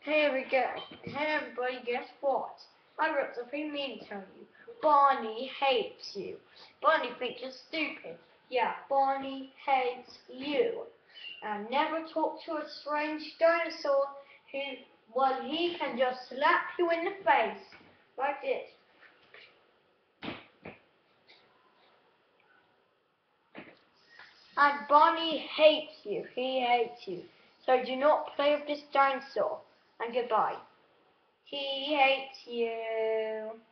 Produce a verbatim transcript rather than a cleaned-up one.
Here we go. Hey everybody, guess what? I wrote something mean to tell you. Barney hates you. Barney thinks you're stupid. Yeah, Barney hates you. And never talk to a strange dinosaur who, well, he can just slap you in the face. Like this. And Barney hates you. He hates you. So do not play with this dinosaur. And goodbye. He hates you.